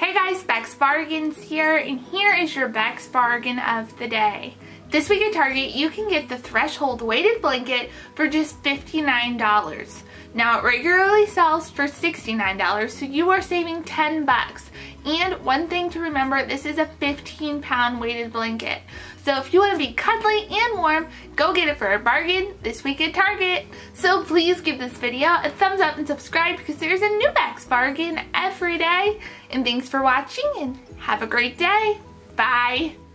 Hey guys, Bex Bargains here, and here is your Bex Bargain of the day. This week at Target, you can get the Threshold weighted blanket for just $59. Now, it regularly sells for $69, so you are saving 10 bucks. And one thing to remember, this is a 15-pound weighted blanket. So if you want to be cuddly and warm, go get it for a bargain this week at Target. So please give this video a thumbs up and subscribe because there's a new Bex Bargain every day. And thanks for watching and have a great day. Bye.